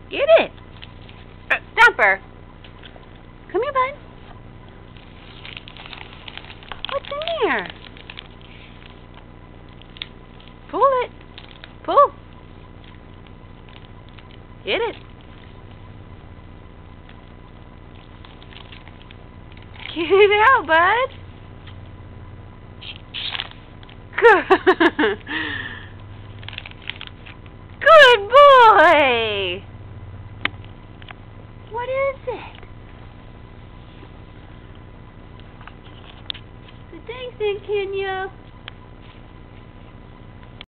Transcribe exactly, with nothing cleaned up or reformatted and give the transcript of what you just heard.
Get it. Uh, Stomper. Come here, bud. What's in there? Pull it. Pull. Get it. Get it out, bud. Good. Good boy. What is it? Good thing, Kenya.